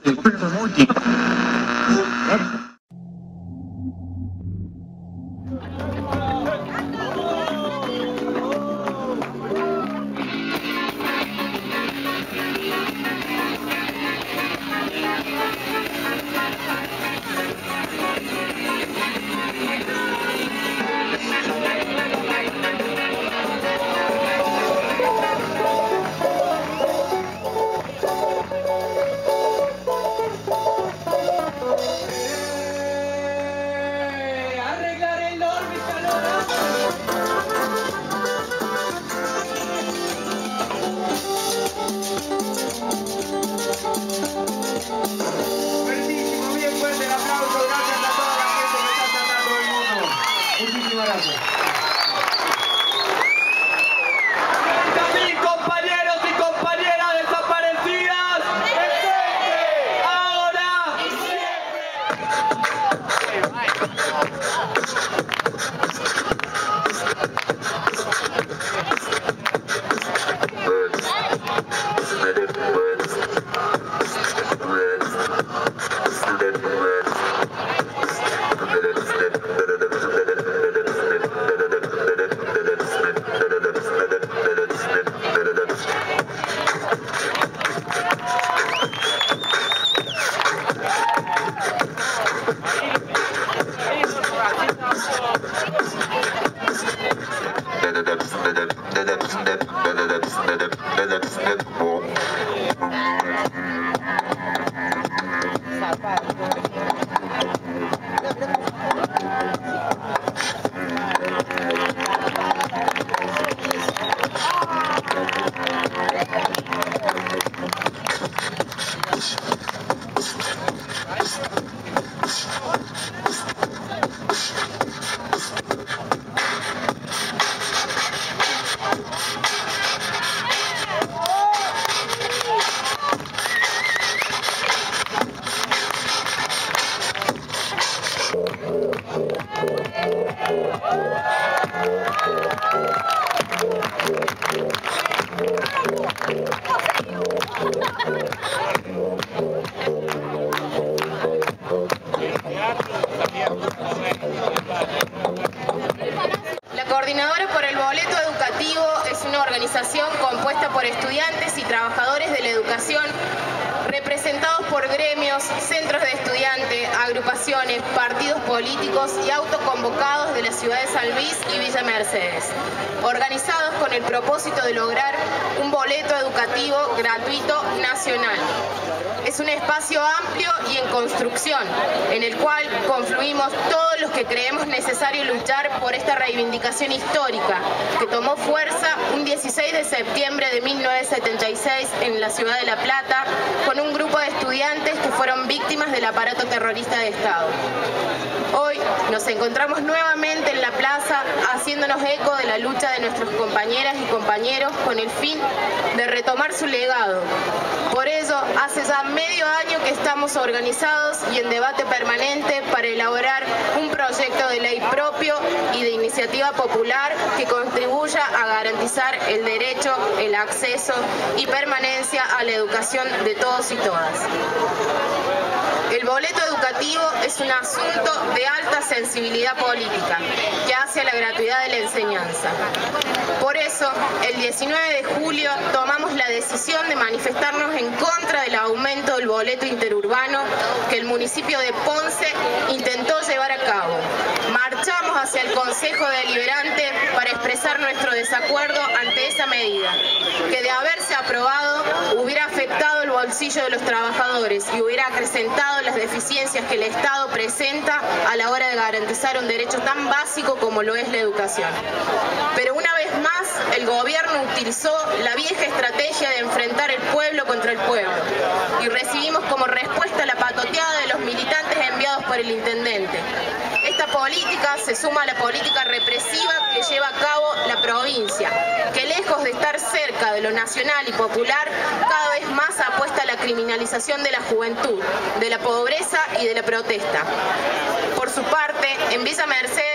La Coordinadora por el Boleto Educativo es una organización compuesta por estudiantes y trabajadores de la educación, representados por gremios, centros de estudiantes, agrupaciones, partidos políticos y autoconvocados de la ciudad de San Luis y Villa Mercedes, organizados con el propósito de lograr un boleto educativo gratuito nacional. Es un espacio amplio y en construcción, en el cual confluimos todos los que creemos necesario luchar por esta reivindicación histórica que tomó fuerza un 16 de septiembre de 1976 en la ciudad de La Plata, con un grupo de estudiantes que fueron víctimas del aparato terrorista de Estado. Hoy nos encontramos nuevamente en la plaza haciéndonos eco de la lucha de nuestras compañeras y compañeros con el fin de retomar su legado. Por ello, hace ya medio año que estamos organizados y en debate permanente para elaborar un proyecto de ley propio y de iniciativa popular que contribuya a garantizar el derecho, el acceso y permanencia a la educación de todos y todas. El boleto educativo es un asunto de alta sensibilidad política que hace a la gratuidad de la enseñanza. Por eso, el 19 de julio tomamos la decisión de manifestarnos en contra del aumento del boleto interurbano que el municipio de Ponce intentó llevar a cabo. Marchamos hacia el Consejo Deliberante para expresar nuestro desacuerdo ante esa medida, que de haberse aprobado hubiera afectado el bolsillo de los trabajadores y hubiera acrecentado las deficiencias que el Estado presenta a la hora de garantizar un derecho tan básico como lo es la educación. Pero una vez más, el gobierno utilizó la vieja estrategia de enfrentar el pueblo contra el pueblo y recibimos como respuesta la patoteada de los militantes enviados por el intendente. Esta política se suma a la política represiva que lleva a cabo la provincia, que lejos de estar cerca de lo nacional y popular, cada vez más apuesta a la criminalización de la juventud, de la pobreza y de la protesta. Por su parte, en Villa Mercedes,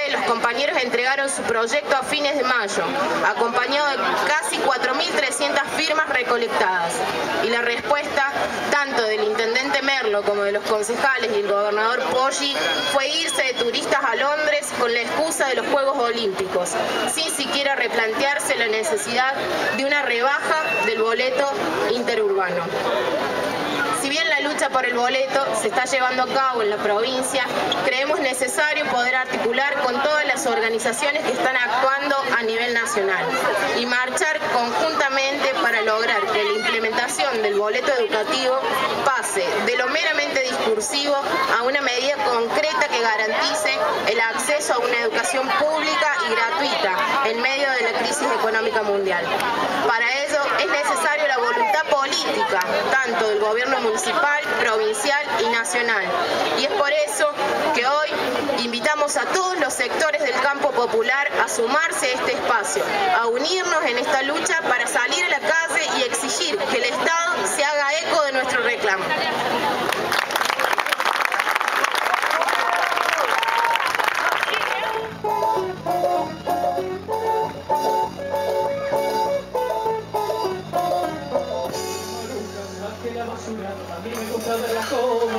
los compañeros entregaron su proyecto a fines de mayo, acompañado de casi 4.300 firmas recolectadas. Y la respuesta, tanto del intendente Merlo como de los concejales y el gobernador Poggi, fue irse de turistas a Londres con la excusa de los Juegos Olímpicos, sin siquiera replantearse la necesidad de una rebaja del boleto interurbano. Si bien la lucha por el boleto se está llevando a cabo en la provincia, creemos necesario poder articular con todas las organizaciones que están actuando a nivel nacional y marchar conjuntamente para lograr que la implementación del boleto educativo pase de lo meramente discursivo a una medida concreta que garantice el acceso a una educación pública y gratuita en medio de la crisis económica mundial. Para ello es necesaria la voluntad política, tanto del gobierno municipal, provincial y nacional. Y es por eso que hoy invitamos a todos los sectores del campo popular a sumarse a este espacio, a unirnos en esta lucha para salir a la calle y exigir que el Estado se haga eco de nuestro reclamo. A mí me gusta verla como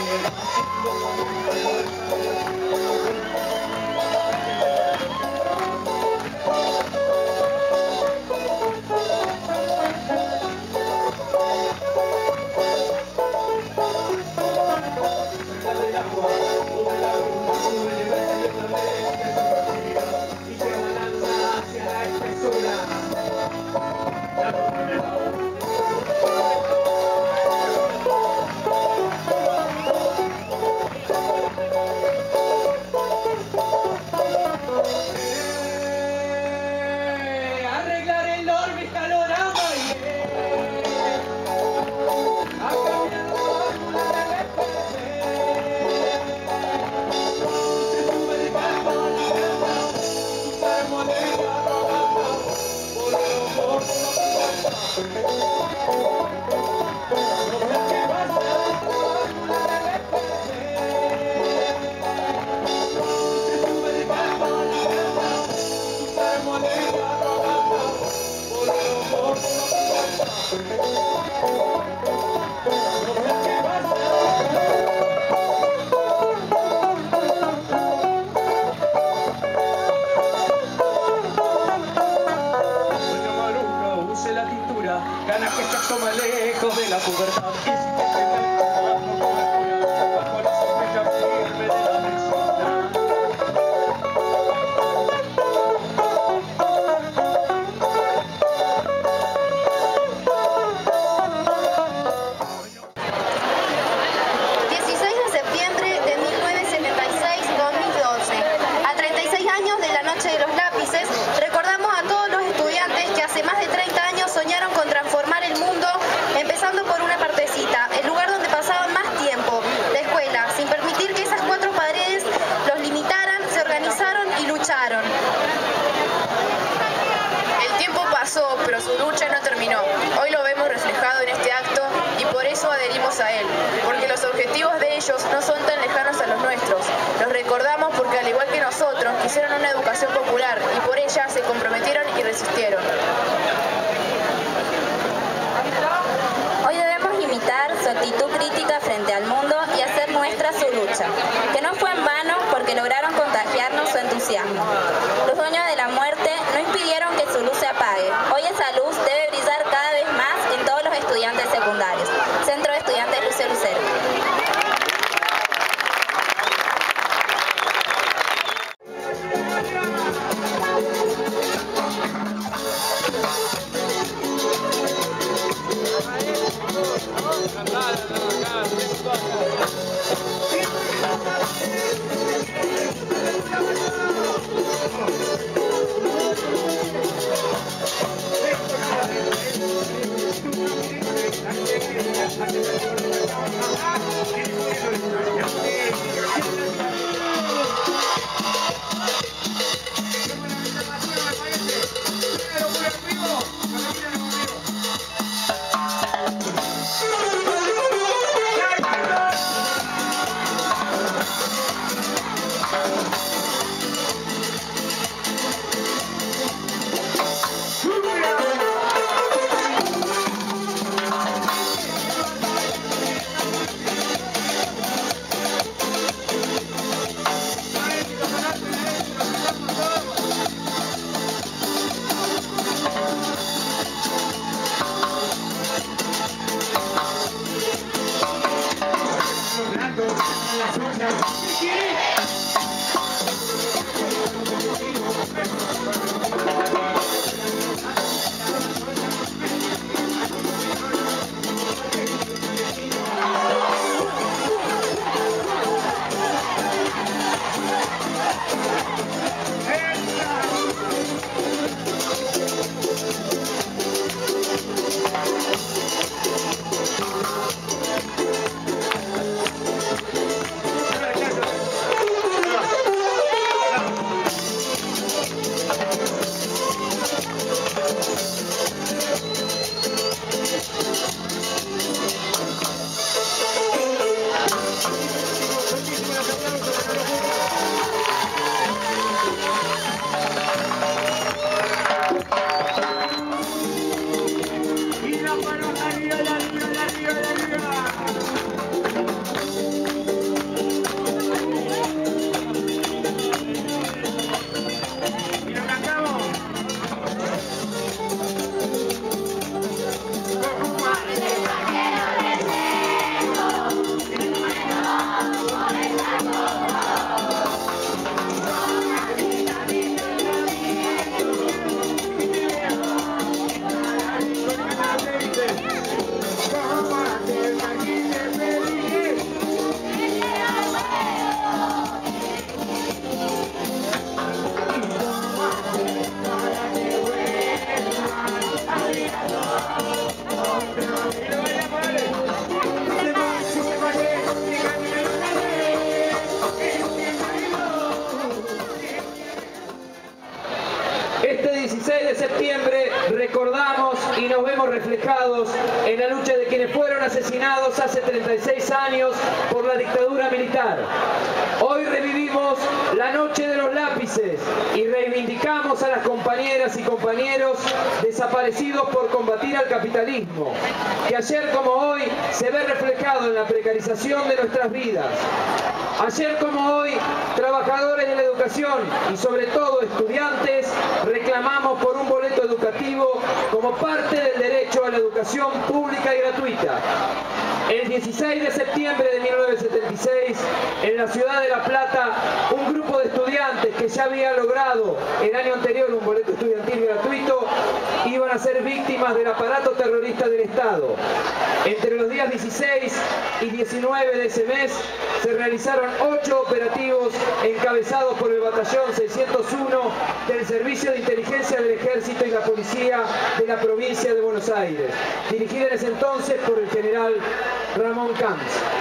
ganas que se asoma lejos de la pubertad y si te bajo la sospecha firme de la vecindad. Soñaron con transformar el mundo, empezando por una partecita, el lugar donde pasaban más tiempo, la escuela, sin permitir que esas cuatro paredes los limitaran, se organizaron y lucharon. El tiempo pasó, pero su lucha no terminó. Hoy lo vemos reflejado en este acto y por eso adherimos a él, porque los objetivos de ellos no son tan lejanos a los nuestros. Los recordamos porque al igual que nosotros, quisieron una educación popular y por ella se comprometieron y resistieron. Su actitud crítica frente al mundo y hacer nuestra su lucha, que no fue en vano porque lograron contagiarnos su entusiasmo. Los dueños de la muerte no impidieron que su luz se apague. Hoy esa luz debe brillar cada vez más en todos los estudiantes secundarios. Centro de Estudiantes Lucio Lucero. Cantada, Este 16 de septiembre recordamos y nos vemos reflejados en la lucha de quienes fueron asesinados hace 36 años por la dictadura militar. Hoy revivimos la noche de los lápices y reivindicamos a las compañeras y compañeros desaparecidos por combatir al capitalismo, que ayer como hoy se ve reflejado en la precarización de nuestras vidas. Ayer como hoy, trabajadores de la educación y sobre todo estudiantes reclamamos por un boleto educativo como parte del derecho a la educación pública y gratuita. El 16 de septiembre de 1976, en la ciudad de La Plata, un grupo de estudiantes que ya había logrado el año anterior un boleto estudiantil gratuito, iban a ser víctimas del aparato terrorista del Estado. Entre los días 16 y 19 de ese mes se realizaron 8 operativos encabezados por el batallón 601 del Servicio de Inteligencia del Ejército y la Policía de la provincia de Buenos Aires, dirigida en ese entonces por el general Ramón Camps.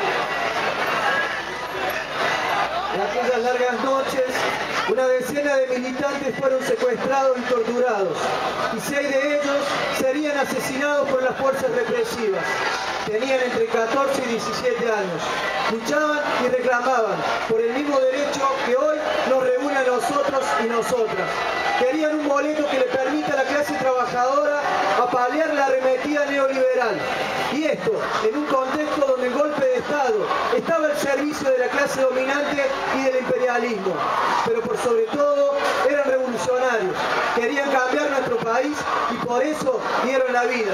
En aquellas largas noches, una decena de militantes fueron secuestrados y torturados, y 6 de ellos serían asesinados por las fuerzas represivas. Tenían entre 14 y 17 años. Luchaban y reclamaban por el mismo derecho que hoy nos reúne a nosotros y nosotras. Querían un boleto que le permita a la clase trabajadora apalear la arremetida neoliberal. Y esto, en un contexto donde el golpe de Estado estaba al servicio de la clase dominante y del imperialismo. Pero por sobre todo, eran revolucionarios. Querían cambiar nuestro país y por eso dieron la vida.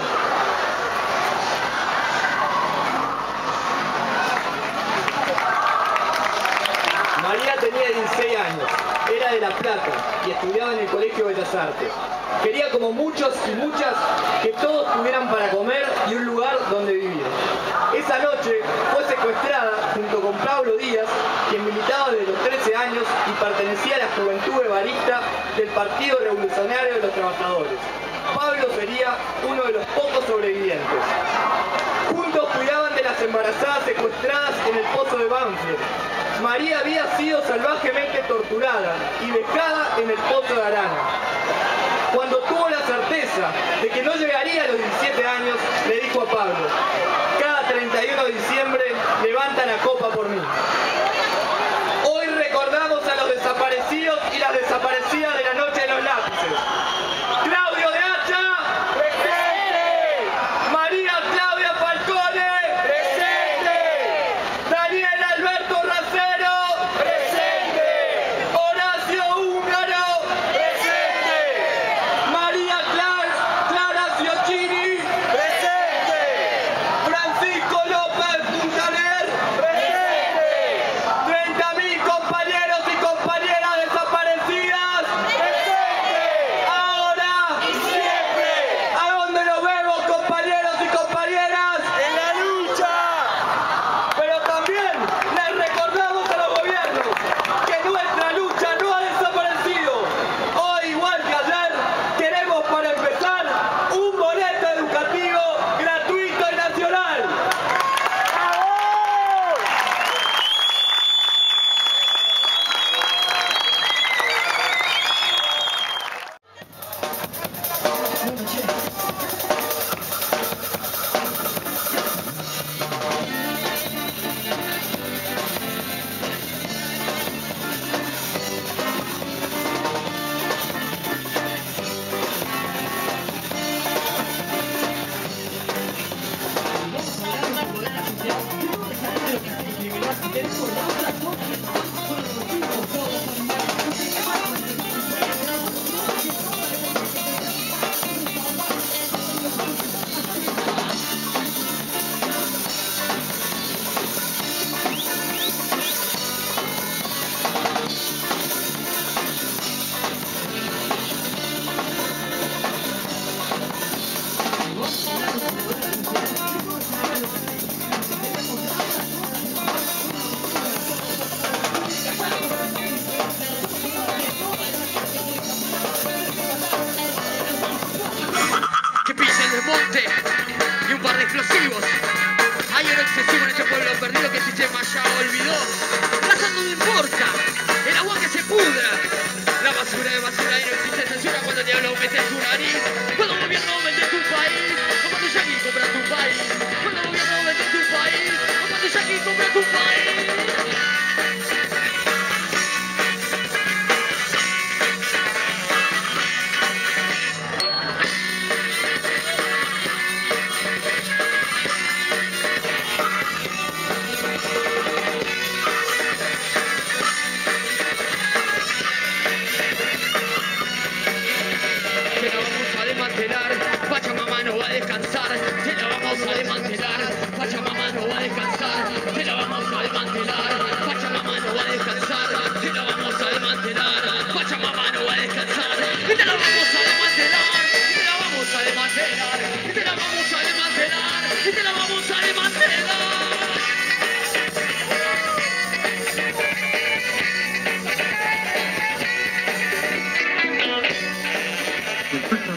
María tenía 16 años, era de La Plata y estudiaba en el Colegio Bellas Artes. Quería, como muchos y muchas, que todos tuvieran para comer y un lugar donde vivir. Esa noche fue secuestrada junto con Pablo Díaz, quien militaba desde los 13 años y pertenecía a la juventud evarista del Partido Revolucionario de los Trabajadores. Pablo sería uno de los pocos sobrevivientes. Juntos cuidaban de las embarazadas secuestradas en el pozo de Banfield. María había sido salvajemente torturada y dejada en el pozo de Arana. Cuando tuvo la certeza de que no llegaría a los 17 años, le dijo a Pablo: cada 31 de diciembre levanta la copa por mí. Hoy recordamos a los desaparecidos y las desaparecidas de la noche de los lápices. Claudio de Hacha, presente. María Claudia Falcone, presente. Daniel Alberto Racero, presente. Horacio Húngaro, presente. María Clara Fiocchini, presente. Francisco López Puntaner, presente. 30.000 compañeros y compañeras desaparecidas, presente. Ahora y siempre. ¿A dónde nos vemos, compañeros y compañeras? En la lucha. Pero también les recordamos a los gobiernos que nuestra lucha no ha desaparecido. Hoy, igual que ayer, queremos, para empezar, un boleto educativo gratuito y nacional. Que pisen el monte y un par de explosivos. Hay un excesivo en este pueblo perdido que el sistema ya olvidó. Razón no importa, el agua que se pudra. La basura de basura y no existe censura cuando el diablo mete su nariz. Cuando el gobierno vende tu país, o cuando Yankee compra tu país. Cuando el gobierno vende tu país, o cuando Yankee compra tu país. Pachamama no va a descansar, te la vamos a desmantelar. Pachamama no va a descansar, te la vamos a desmantelar. Pachamama no va a descansar, te la vamos a desmantelar. Pachamama no va a descansar, te la vamos a desmantelar. Te la vamos a desmantelar, te la vamos a desmantelar, te la vamos a desmantelar.